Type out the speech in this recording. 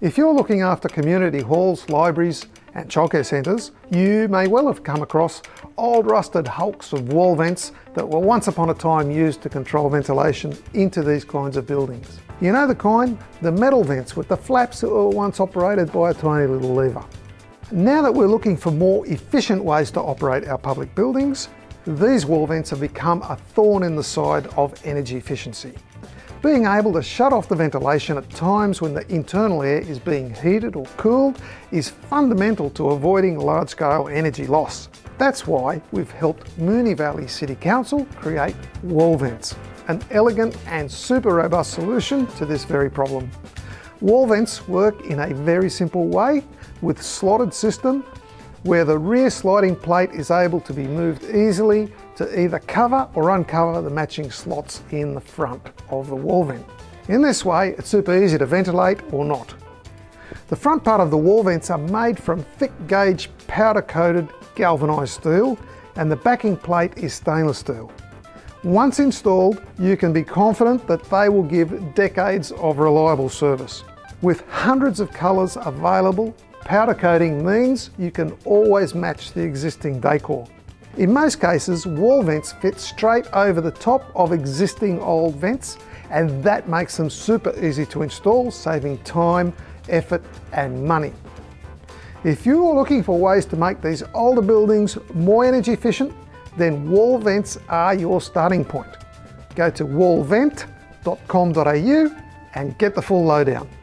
If you're looking after community halls, libraries and childcare centres, you may well have come across old rusted hulks of wall vents that were once upon a time used to control ventilation into these kinds of buildings. You know the kind? The metal vents with the flaps that were once operated by a tiny little lever. Now that we're looking for more efficient ways to operate our public buildings, these wall vents have become a thorn in the side of energy efficiency. Being able to shut off the ventilation at times when the internal air is being heated or cooled is fundamental to avoiding large-scale energy loss. That's why we've helped Moonee Valley City Council create wall vents, an elegant and super robust solution to this very problem. Wall vents work in a very simple way with slotted system where the rear sliding plate is able to be moved easily to either cover or uncover the matching slots in the front of the wall vent. In this way, it's super easy to ventilate or not. The front part of the wall vents are made from thick gauge powder coated galvanised steel and the backing plate is stainless steel. Once installed, you can be confident that they will give decades of reliable service. With hundreds of colours available, powder coating means you can always match the existing decor. In most cases, wall vents fit straight over the top of existing old vents, and that makes them super easy to install, saving time, effort and money. If you're looking for ways to make these older buildings more energy efficient, then wall vents are your starting point. Go to wallvent.com.au and get the full lowdown.